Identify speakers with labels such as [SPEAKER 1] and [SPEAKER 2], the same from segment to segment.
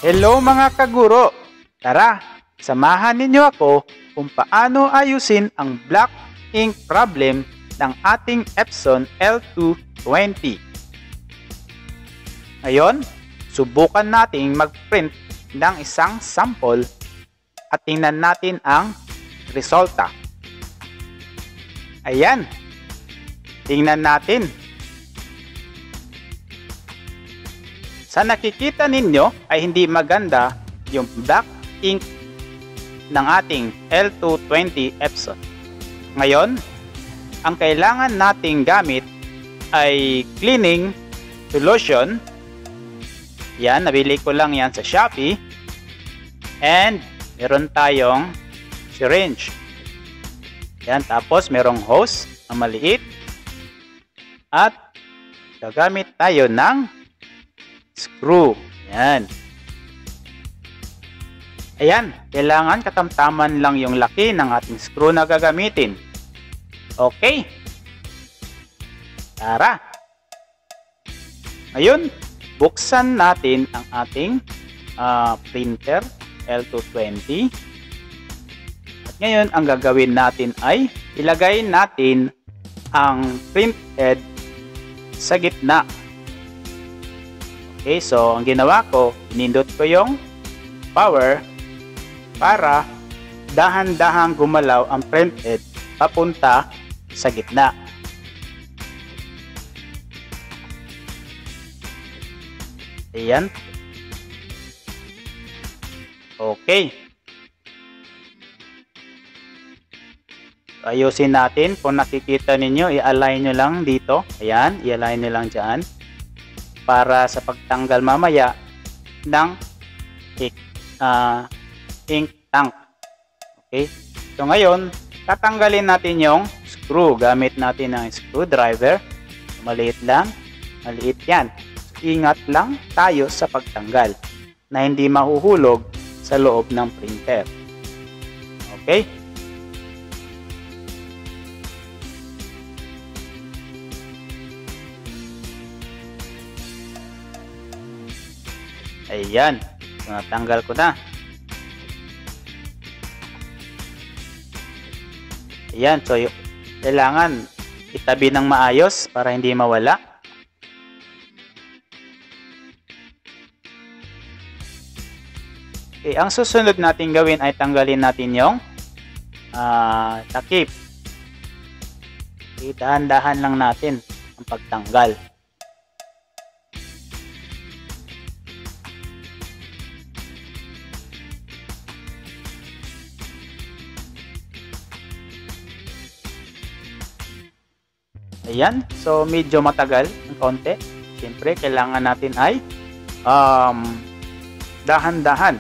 [SPEAKER 1] Hello mga kaguro! Tara, samahan ninyo ako kung paano ayusin ang black ink problem ng ating Epson L220. Ngayon, subukan nating mag-print ng isang sample at tingnan natin ang resulta. Ayan, tingnan natin. Sa nakikita ninyo ay hindi maganda yung black ink ng ating L220 Epson. Ngayon, ang kailangan nating gamit ay cleaning solution. Yan, nabili ko lang yan sa Shopee. And meron tayong syringe. Yan, tapos merong hose na maliit. At gagamit tayo ng screw. Yan. Ayan, kailangan katamtaman lang yung laki ng ating screw na gagamitin. Okay. Tara. Ngayon, buksan natin ang ating printer L220. At ngayon, ang gagawin natin ay ilagay natin ang print head sa gitna. Okay, so ang ginawa ko, pinindot ko yung power para dahan-dahang gumalaw ang print head papunta sa gitna. Ayan. Okay. Ayusin natin. Kung nakikita ninyo, i-align nyo lang dito. Ayan, i-align nyo lang dyan. Para sa pagtanggal mamaya ng ink tank. Okay. So ngayon, tatanggalin natin yung screw. Gamit natin ng screwdriver. Maliit lang. Maliit yan. Ingat lang tayo sa pagtanggal na hindi mahuhulog sa loob ng printer. Okay. Ayan, so, natanggal ko na. Ayan, so kailangan itabi ng maayos para hindi mawala. Okay, ang susunod natin gawin ay tanggalin natin yung takip. Okay, dahan-dahan lang natin ang pagtanggal. Ayan, so medyo matagal ng konti. Siyempre, kailangan natin ay dahan-dahan.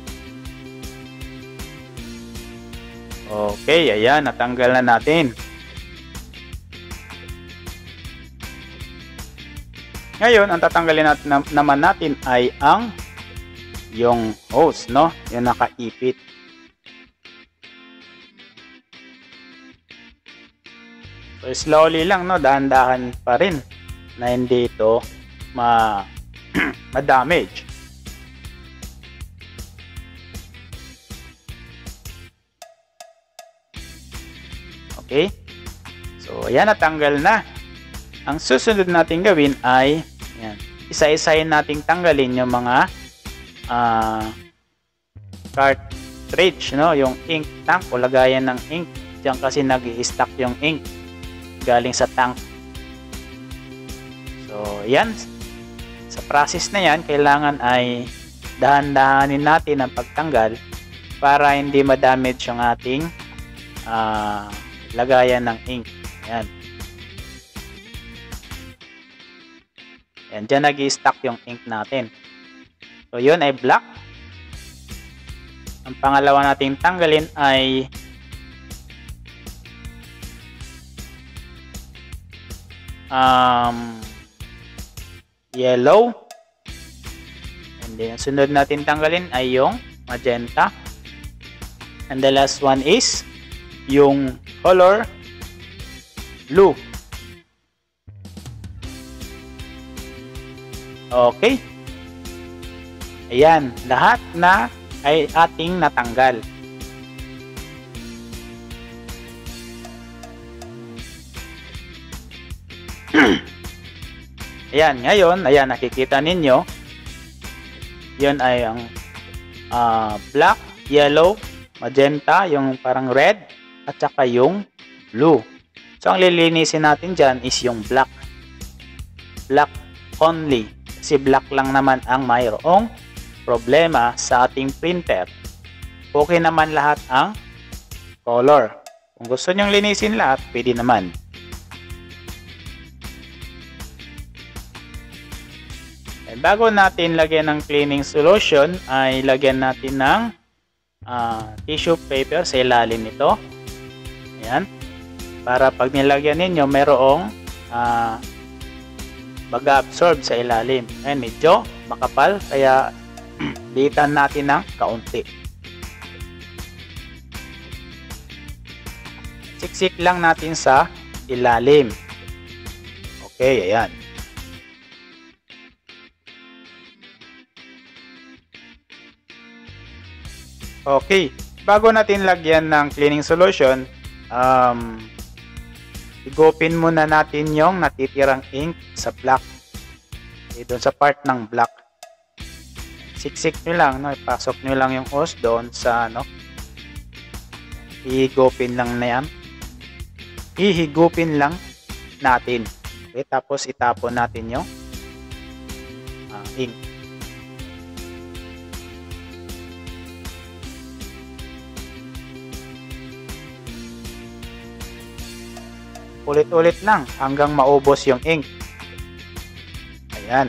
[SPEAKER 1] Okay, ayan, natanggal na natin. Ngayon, ang tatanggalin naman natin ay yung hose, no? Yung nakaipit. So, slowly lang, no? Dahan-dahan pa rin na hindi ito ma-damage. Okay? So, ayan, natanggal na. Ang susunod natin gawin ay ayan, isa-isahin nating tanggalin yung mga cartridge, no? Yung ink tank o lagayan ng ink. Diyan kasi nag-i-stack yung ink galing sa tank. So, yan. Sa process na yan, kailangan ay dahan-dahanin natin ang pagtanggal para hindi ma-damage yung ating lagayan ng ink. Yan. Yan. Diyan nag-i-stack yung ink natin. So, yun ay black. Ang pangalawa nating tanggalin ay yellow, and then sunod natin tanggalin ay yung magenta, and the last one is yung color blue. Okay, Ayan, lahat na ay ating natanggal. Ayan, ngayon, ayan, nakikita ninyo, yun ay ang black, yellow, magenta, yung parang red, at saka yung blue. So, ang lilinisin natin dyan is yung black. Black only. Kasi black lang naman ang mayroong problema sa ating printer. Okay naman lahat ang color. Kung gusto nyong linisin lahat, pwede naman. And bago natin lagyan ng cleaning solution, ay lagyan natin ng tissue paper sa ilalim nito. Ayan. Para pag nilagyan ninyo, merong mag-absorb sa ilalim. Ayan, medyo makapal, kaya liitan natin ng kaunti. Siksik lang natin sa ilalim. Okay, ayan. Okay, bago natin lagyan ng cleaning solution, igupin muna natin yung natitirang ink sa black. Okay, doon sa part ng black. Siksik nyo lang, no? Ipasok nyo lang yung hose doon sa ihigupin lang na yan. Ihigupin lang natin. Okay, tapos itapon natin yung ink. Ulit-ulit lang hanggang maubos yung ink. Ayan.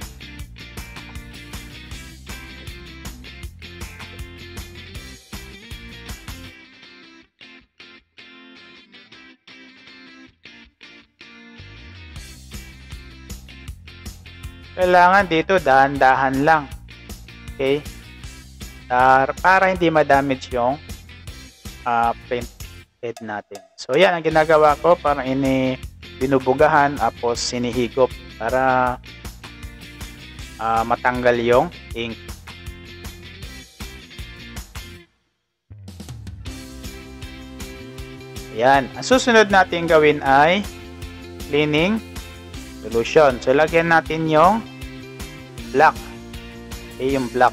[SPEAKER 1] Kailangan dito dahan-dahan lang. Okay? Para hindi ma-damage yung print head natin. So yan ang ginagawa ko, para binubugahan tapos sinihigop para matanggal yung ink. Yan. Ang susunod natin gawin ay cleaning solution. So lagyan natin yung black. Okay, yung black.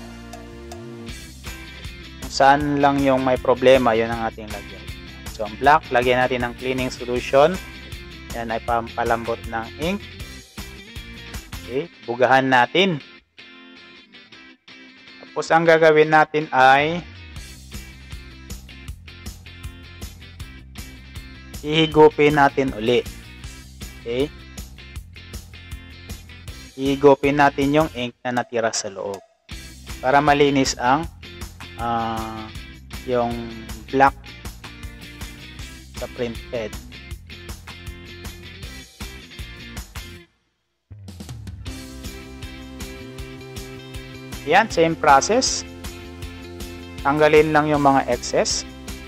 [SPEAKER 1] Kung saan lang yung may problema, yun ang ating lagyan. So ang black, lagyan natin ng cleaning solution. Yan ay pampalambot ng ink. Okay, bugahan natin. Tapos ang gagawin natin ay ihigupin natin uli. Okay? Ihigupin natin yung ink na natira sa loob para malinis ang yung black sa print head. Yan, same process. Tanggalin lang yung mga excess.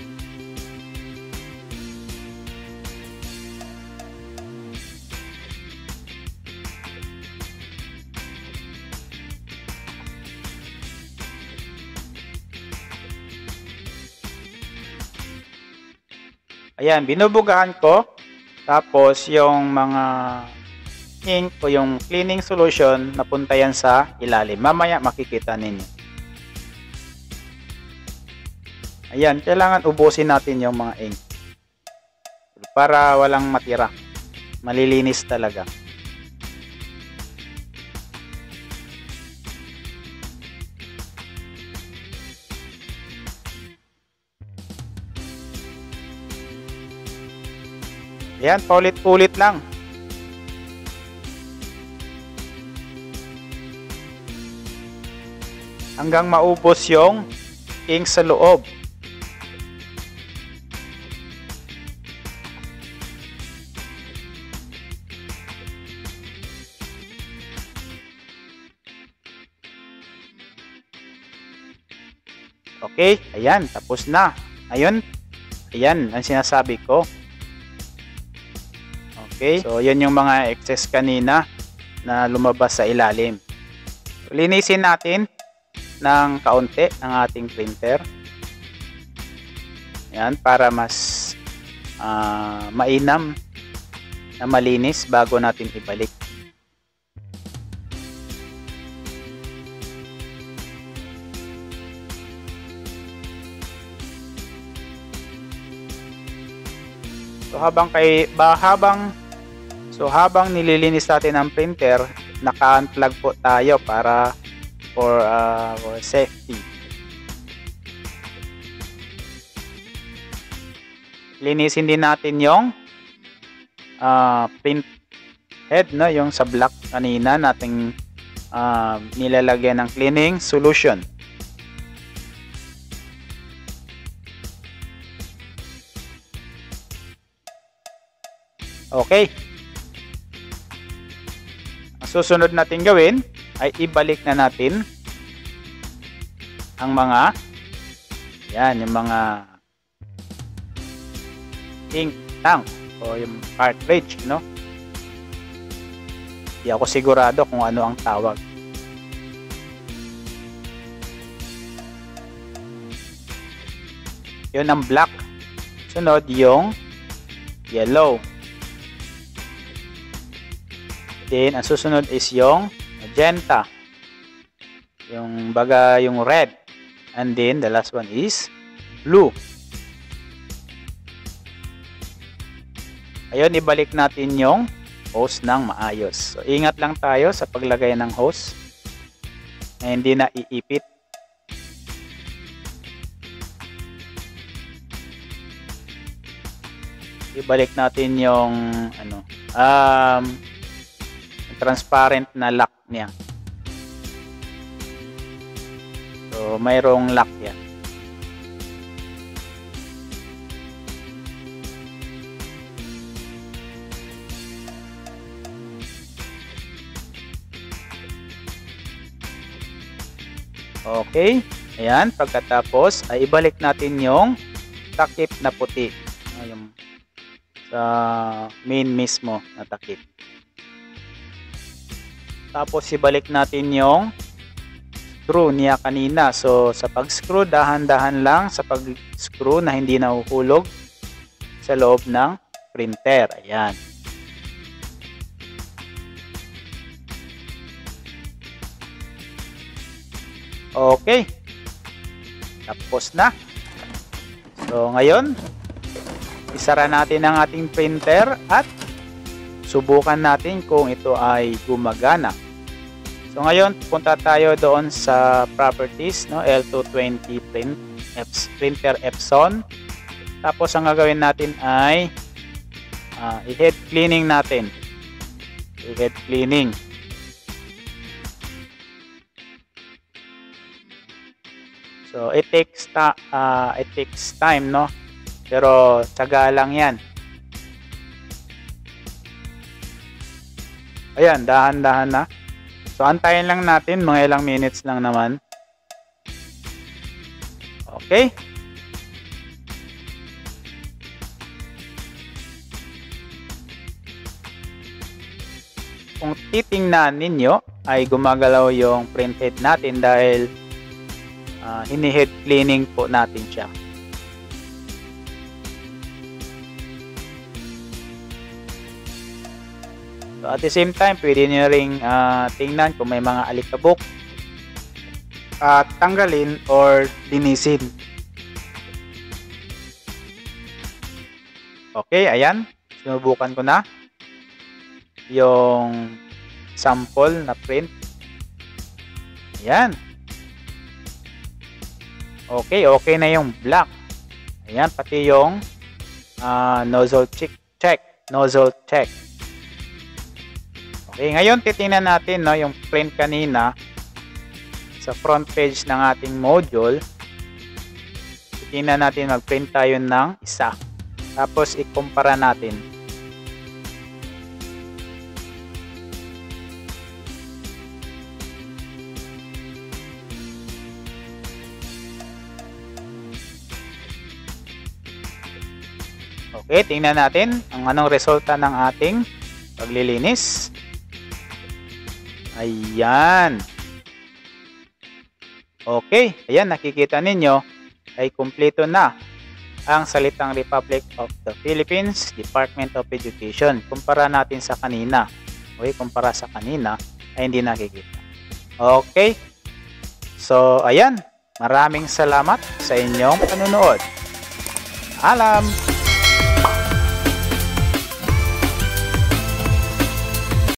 [SPEAKER 1] Ayan, binubugahan ko. Tapos yung mga ink o yung cleaning solution, napunta yan sa ilalim. Mamaya makikita ninyo. Ayan, kailangan ubusin natin yung mga ink para walang matira. Malilinis talaga. Ayan, paulit-ulit lang. Hanggang maubos yung ink sa loob. Okay, ayan, tapos na. Ayun, ayan ang sinasabi ko. Okay, so yan yung mga excess kanina na lumabas sa ilalim. Linisin natin ng kaunti ang ating printer. Yan, para mas mainam na malinis bago natin ibalik. So habang nililinis natin ang printer, naka-unplug po tayo para for safety. Linisin din natin yung print head, no, yung sa black kanina nating nilalagyan ng cleaning solution. Okay. Ang susunod natin gawin ay ibalik na natin ang mga yung mga ink tank o yung cartridge, no? Hindi ako sigurado kung ano ang tawag. Yun ang black. Sunod yung yellow. Then, ang susunod is yung magenta. Yung red. And then, the last one is blue. Ayun, ibalik natin yung hose ng maayos. So, ingat lang tayo sa paglagay ng hose na hindi na iipit. Ibalik natin yung transparent na lock niya. So, mayroong lock yan. Okay. Ayan. Pagkatapos, ay ibalik natin yung takip na puti. Yung sa main mismo na takip. Tapos ibalik natin yung screw niya kanina. So sa pag-screw, dahan-dahan lang sa pag-screw na hindi nahuhulog sa loob ng printer. Ayan. Okay. Tapos na. So ngayon, isara natin ang ating printer at subukan natin kung ito ay gumagana. So ngayon, punta tayo doon sa properties, no, L220 printer Epson. Tapos ang gagawin natin ay i-head cleaning natin. I-head cleaning. So it takes time, no? Pero tsaga lang 'yan. Ayan, dahan-dahan na. So, antayin lang natin. Mga ilang minutes lang naman. Okay. Kung titingnan ninyo, ay gumagalaw yung print head natin dahil hini-head cleaning po natin siya. So at the same time, pwede nyo ring tingnan kung may mga alikabok at tanggalin or linisin. Okay, ayan. Sinubukan ko na yung sample na print. Ayan. Okay, okay na yung black. Ayan, pati yung nozzle check. Nozzle check. Okay, ngayon titingnan natin, no, yung print kanina sa front page ng ating module. Titingnan natin, mag-print tayo ng isa. Tapos ikumpara natin. Okay, tingnan natin ang anong resulta ng ating paglilinis. Ayan. Okay, ayan, nakikita ninyo ay kumpleto na ang salitang Republic of the Philippines, Department of Education. Kumpara natin sa kanina. Okay, kumpara sa kanina ay hindi nakikita. Okay, so ayan, maraming salamat sa inyong panunood. Alam!